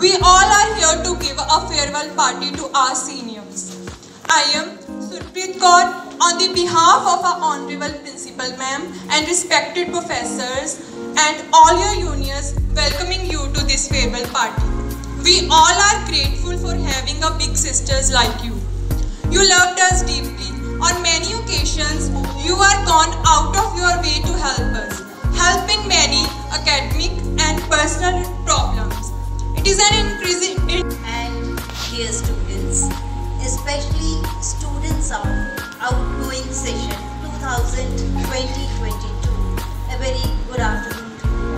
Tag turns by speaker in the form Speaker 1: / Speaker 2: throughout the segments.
Speaker 1: We all are here to give a farewell party to our seniors. I am Surpreet Kaur on the behalf of our Honorable Principal Ma'am and respected professors and all your juniors welcoming you to this farewell party. We all are grateful for having a big sisters like you. You loved us deeply. On many occasions, you are gone out of your way to help us, help in many academic and personal problems. It is an increasing...
Speaker 2: And dear students, especially students of outgoing session 2020-22, a very good afternoon to you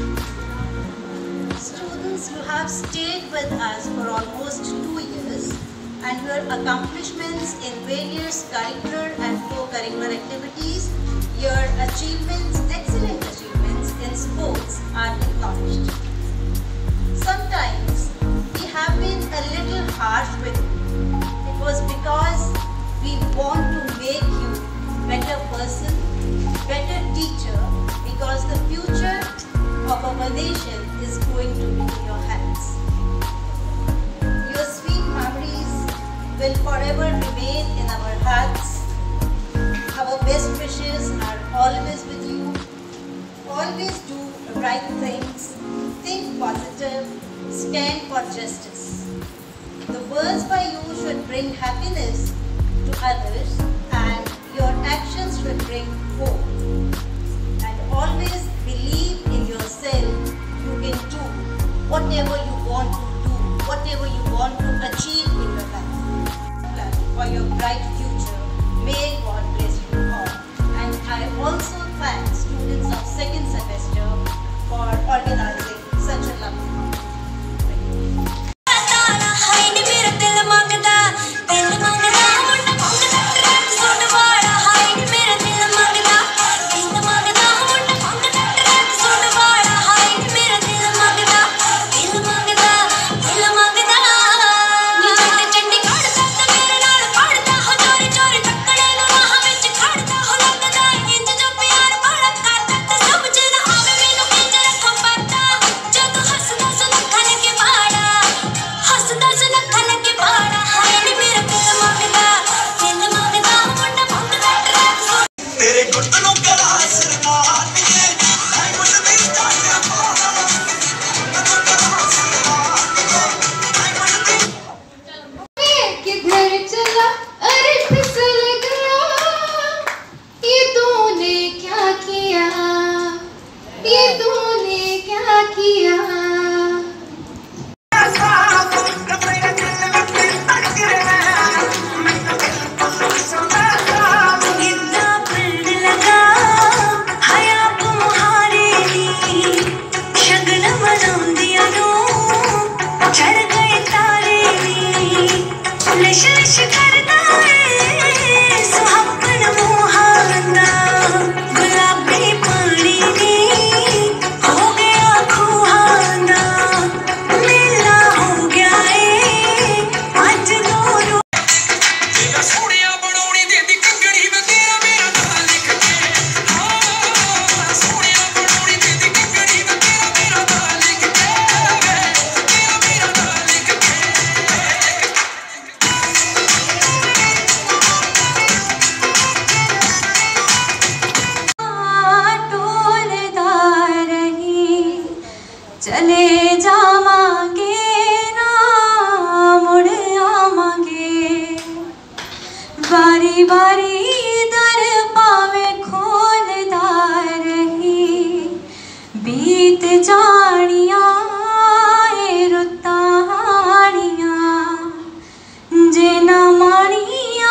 Speaker 2: all. Students, you have stayed with us for almost 2 years, and your accomplishments in various curricular and co-curricular activities, your achievements, excellent achievements in sports are acknowledged. Sometimes we have been a little harsh with you. It was because we want to make you better person, better teacher, because the future of our nation is going to be in your hands. Your sweet memories will forever remain in our hearts. Our best wishes are always with you. Always do right things, think positive, stand for justice. The words by you should bring happiness to others, and your actions should bring hope. And always believe in yourself. You can do whatever you want to do, whatever you want to achieve in your life. For your bright future, may God bless you all. And I also thank students of second semester for organizing such a lovely event.
Speaker 3: चले जावांगे ना मुड़ आवांगे, बारी बारी दर पावे खोलदा रही, बीत जानियां ए रुत्तां हानियां जे ना मानियां।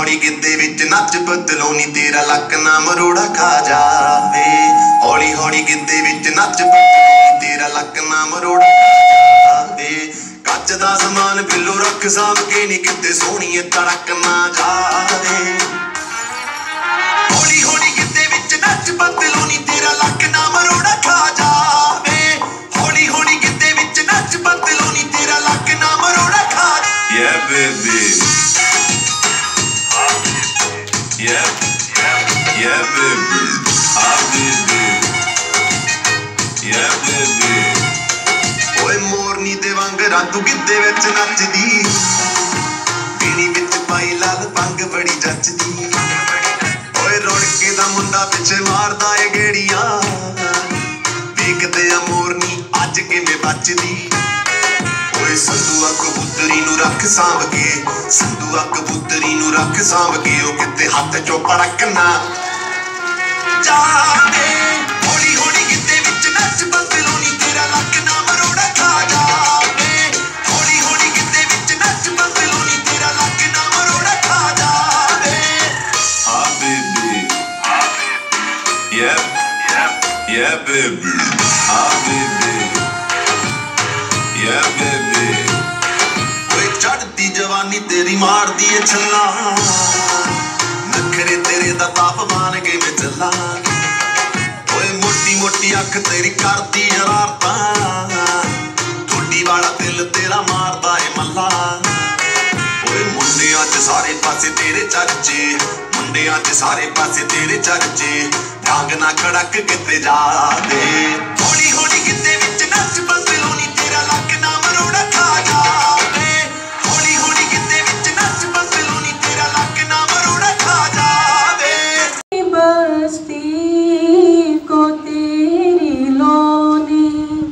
Speaker 4: हौली गिद्दे विच नच बदलोनी तेरा लक ना मरोड़ा खा जावे हौली हौली गिद्दे विच नच बदलोनी तेरा लक ना मरोड़ा खा जावे कच दा समान बिल्लो रख साम के नी किते सोहणीए तड़क ना जावे हौली हौली गिद्दे विच नच बदलोनी तेरा लक ना मरोड़ा खा जावे हौली हौली गिद्दे विच नच बदलोनी तेरा लक ना मरोड़ा खा yeah baby yeah yeah baby baby yeah baby ओए मोरनी दे वांगरा तू गिद्दे विच नचदी पीनी विच पाई लाल पंग बड़ी जचदी ओए रोड़के दा मुंडा पिछे मारदा ए गेड़ियां देखदे आ मोरनी अज किवें बचदी ओए संधुआ कबूतरी नू रख सांभ के संधुआ कबूतरी नू रख सांभ के ओ किते हत्थ चों पड़क ना जावे हौली हौली गिद्दे विच नच बदलोनी तेरा लक ना मरोड़ा खा जावे हौली हौली गिद्दे विच नच बदलोनी तेरा लक ना मरोड़ा खा जावे हाँ बेबी yeah baby हाँ बेबी yeah baby ओए चढ़दी जवानी तेरी मारदी ए छल्ला नखरे तेरे दा तापमान के में चला ओए मोटी मोटी अख तेरी करदी शरारता ठोडी वाला दिल तेरा मारदा ए मल्ला ओए मुंडियां च सारे पासे तेरे चर्चे मुंडियां च सारे पासे तेरे चर्चे ढंग ना खड़क किते जा दे हौली हौली गिद्दे विच नच बदलोनी तेरा लक ना मरोड़ा खा जावे हौली हौली गिद्दे विच नच बदलोनी तेरा लक ना मरोड़ा खा जावे
Speaker 3: बस्ती को तेरी लौ ने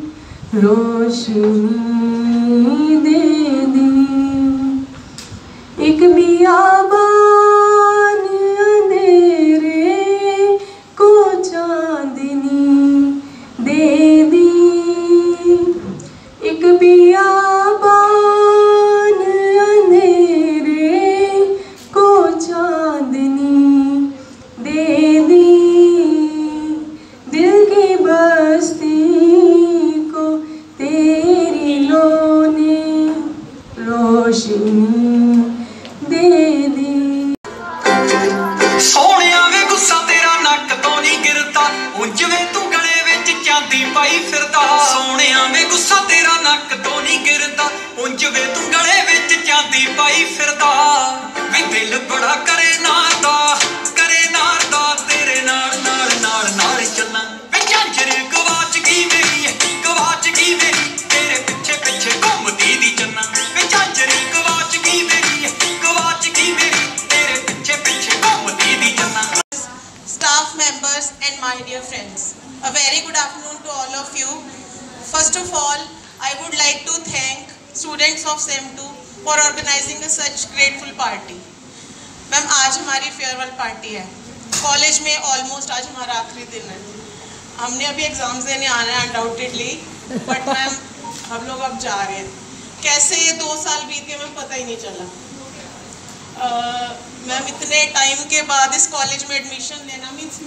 Speaker 3: रोशनी दे दी एक बियाबान अंधेरे को चांदनी दे दी एक बियाबान अंधेरे को चांदनी दे दी दिल की बस्ती को तेरी लौ ने रोशनी दे दी
Speaker 5: सोहणिया वे गुस्सा तेरा नक तो नहीं गिरता उंज वे तू गले विच चांदी पाई फिरदा सोहणिया वे गुस्सा तेरा नक तो नहीं गिरता उंज वे तू गले विच चांदी पाई फिरदा वे दिल बड़ा करे नारदा तेरे नाल नाल नाल नाल चलना वे झांझर गवाच गई मेरी तेरे पिछे पिछे घूमदी दी चन्ना वे झांझर गवाच गई मेरी तेरे पिछे पिछे घूमदी दी चन्ना
Speaker 1: Staff members and my dear friends, a very good afternoon to all of you. First of all, I would like to thank students of SEM2 for organizing a such grateful party. Ma'am आज हमारी farewell party है college में almost आज हमारा आखिरी दिन है हमने अभी एग्जाम्स देने आना है अनडाउटेडली बट मैम हम लोग अब जा रहे हैं कैसे ये 2 साल बीत गए हमें पता ही नहीं चला मैम इतने टाइम के बाद इस कॉलेज में एडमिशन लेना मीन्स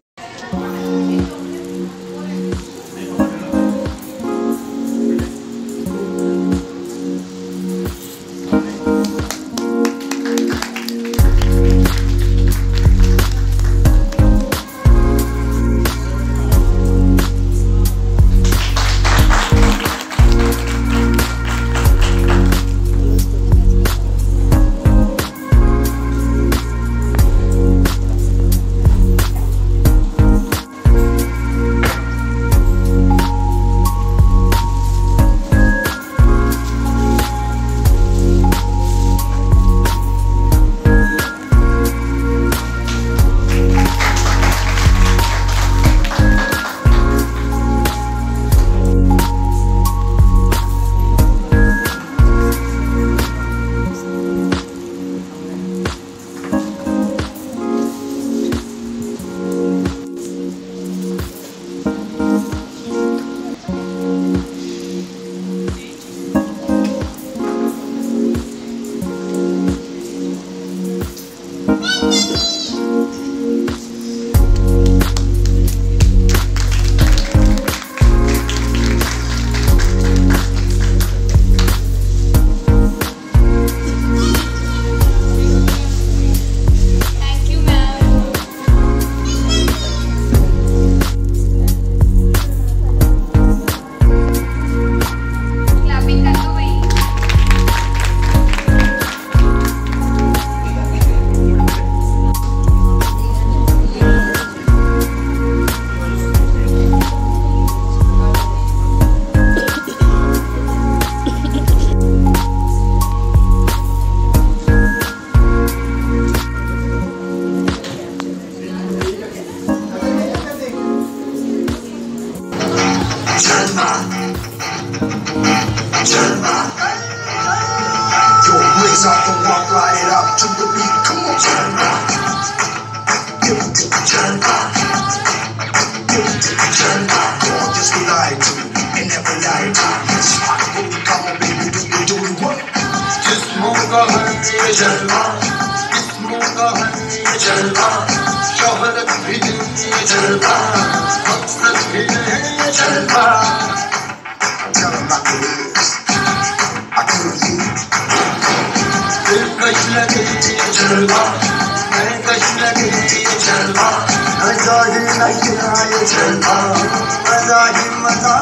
Speaker 4: का है ये जलवा, शोहरत भी नहीं ये जलवा, मकसद भी नहीं ये जलवा। दिलकश लगे ये जलवा, दिलकश लगे ये जलवा, मजा ही नहीं आए जलवा, मजा ही मजा।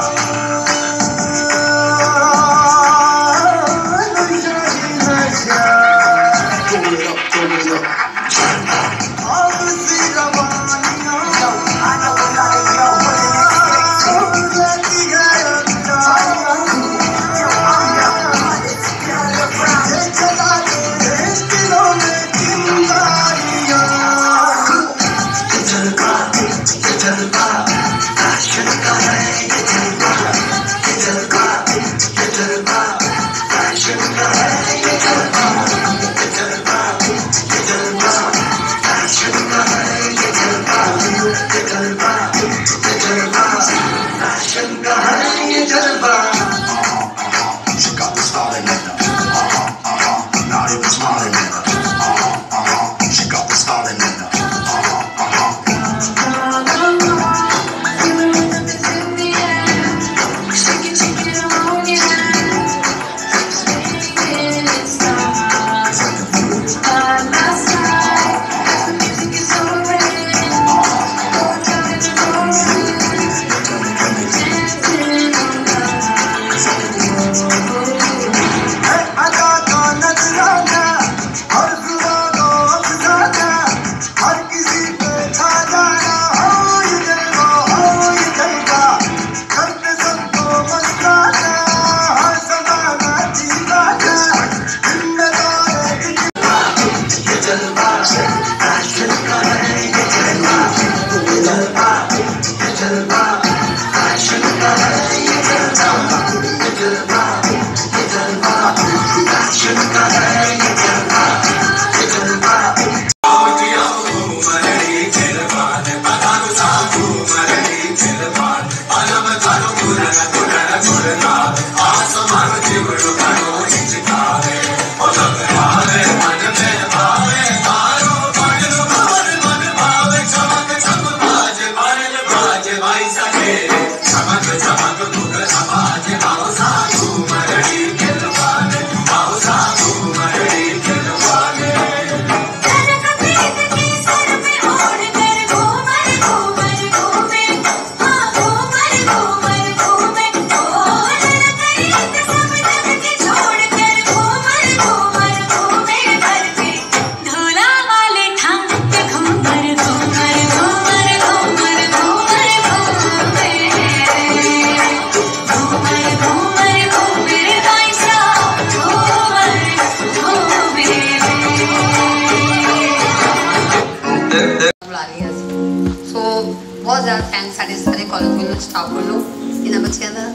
Speaker 6: बहुत ज़्यादा थैंक्स साढ़े सारे कॉलेज में स्टाफ वालों इन्होंने बच्चों का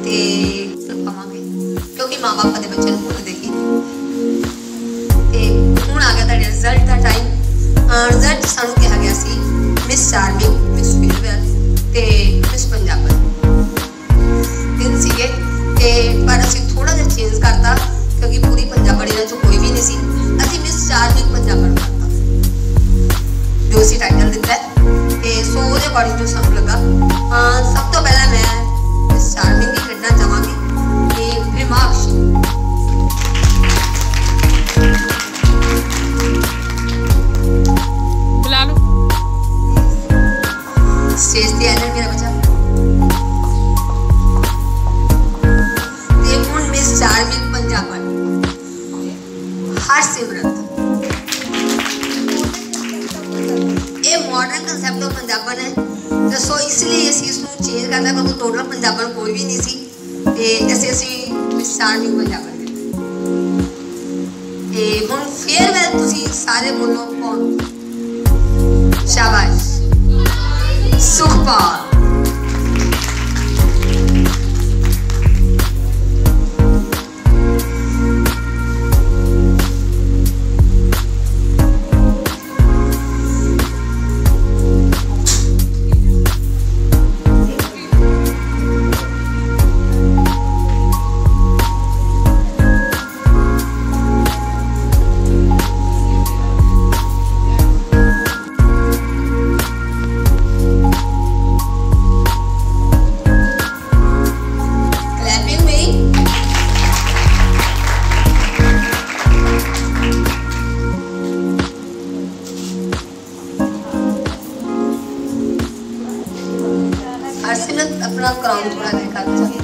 Speaker 6: तो पावे क्योंकि माँ बाप के बच्चों को देखी हूँ आ गया रिजल्ट का टाइम। रिजल्ट सानू कहा गया सी miss charming, miss farewell, miss Punjab दिन सीगे पर असीं थोड़ा जिहा चेंज करता क्योंकि पूरी पंजाबी इन्हां चों कोई भी नहीं सी, असीं मिस चार्मिंग पंजाब करता जो असीं टाइटल दिता है। सो ਉਹਦੇ ਅਕੋਰਡਿੰਗ ਜੋ ਸਾਨੂੰ ਲੱਗਾ ਸਭ ਤੋਂ ਪਹਿਲਾਂ ਮੈਂ ਇਸ ਚਾਰਮਿੰਗ ਦੀ ਕੱਢਣਾ ਚਾਹਾਂਗੀ ਕਿ ਰਿਮਾਰਕਸ
Speaker 1: ਬੁਲਾ ਲਓ
Speaker 6: ਸਟੇਜ ਤੇ ਆ ਜਾ ਮੇਰਾ ਬੱਚਾ ਤੇ ਹੁਣ miss charming Punjab Harsimrat modern concept of पंजाबन है तो सो इसलिए असी इसको चेंज करना क्योंकि टोटल पंजाबन कोई भी नहीं सी ते असी मिस चार्मिंग पंजाबन ते हुण फेयरवेल तुसी सारे बोलो कौन शाबाश सुखपाल अपना क्राउन थोड़ा दिखा दो।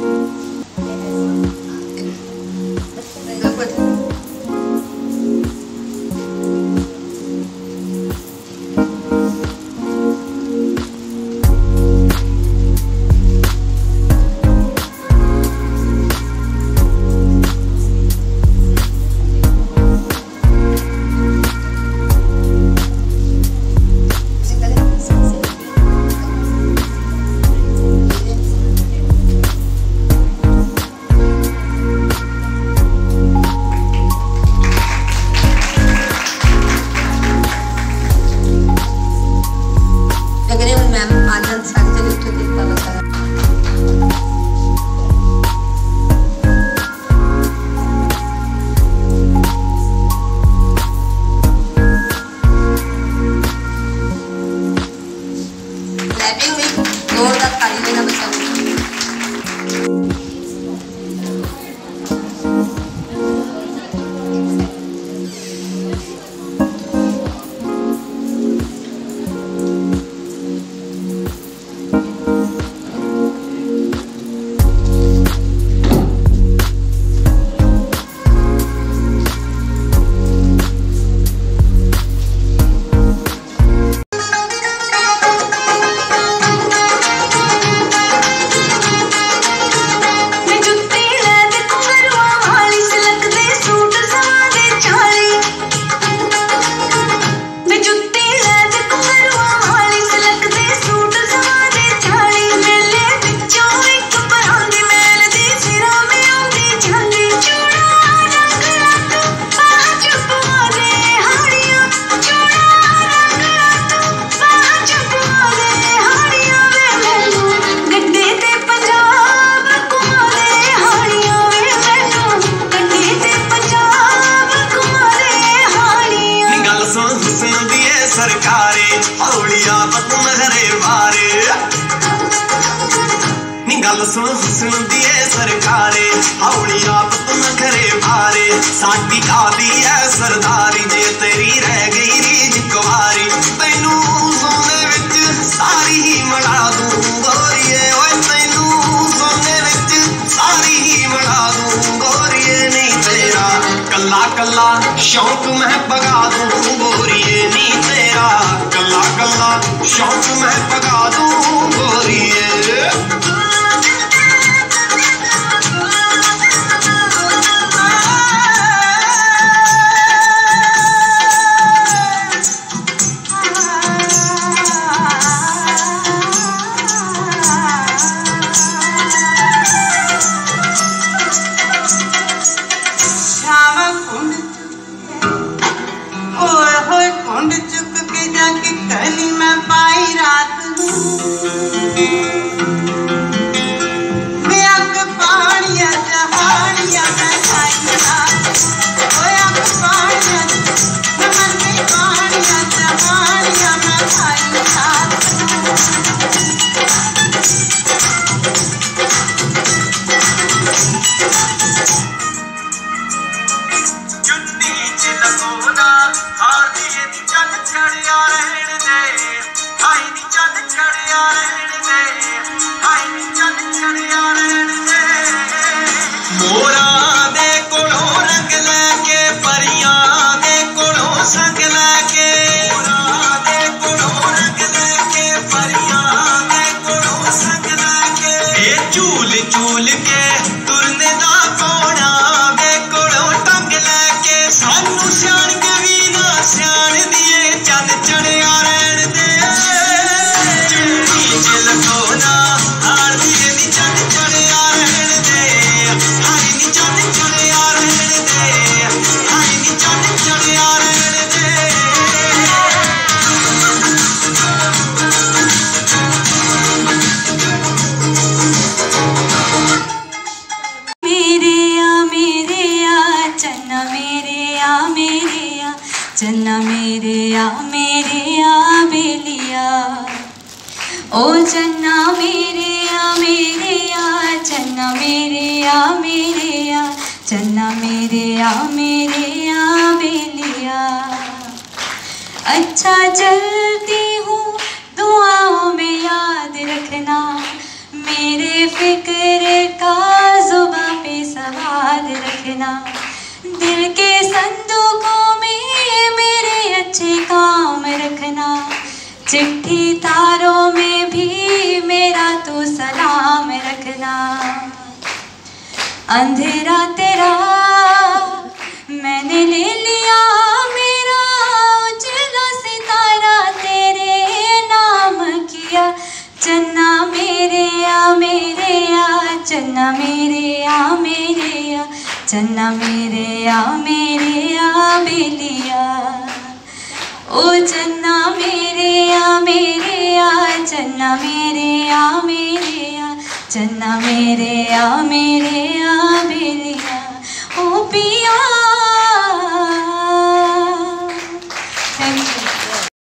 Speaker 4: गल सुन हुस्न दिए सरकारे हौली आदत नखरे भारे साडी कादी है सरदारी जे तेरी रह गई रीज कुवारी तैनू सोने विच सारी ही मड़ा दूं गोरिए ओए तैनू सोने विच सारी ही मड़ा दूं गोरिए नहीं तेरा कल्ला कल्ला शौक मैं पगा दूं गोरिए नहीं तेरा कल्ला कल्ला शौक मैं पगा दूं गोरिए
Speaker 7: कली मैं पाई रात मैं अग पानिया जहानिया मैं खाई रात अग पानिया मैं पानिया जहानिया मैं खाई रात चुन्नी च लगोना हार दिए चल चढ़िया रहने दे हाय नी चल चढ़िया रहने दे हाय नी चल चढ़िया रहने दे मोरा दे कोलों रंग लेके परियां दे कोलों संग लेके मोरा दे कोलों रंग लेके परियां दे कोलों संग लेके ए झूल झूल के तुरने दा कोना दे कोलों टंग लेके सानू सियाण के भी ना सियाण दिए चल चढ़िया रहने दे चुन्नी च लगोना हार दिए नी चल चढ़िया रहने दे हाय नी चल चढ़िया रहने दे हाय नी चल चढ़िया रहने दे
Speaker 3: चन्ना मेरे आ बेलिया ओ चन्ना मेरे आ चन्ना मेरे आ चन्ना मेरे आ बेलिया अच्छा चलती हूँ दुआओं में याद रखना मेरे फिक्र का जुबां पे सवाल रखना, दिल के संदूकों में मेरे अच्छे काम रखना, चिट्ठी तारों में भी मेरा तो सलाम रखना। अंधेरा तेरा मैंने ले लिया, मेरा उजला सितारा तेरे नाम किया। चन्ना मेरे आ चन्ना मेरे आ चन्ना मेरे आ बेलिया। ओ चन्ना मेरे आ चन्ना मेरे आ चन्ना मेरे आ बेलिया। ओ पिया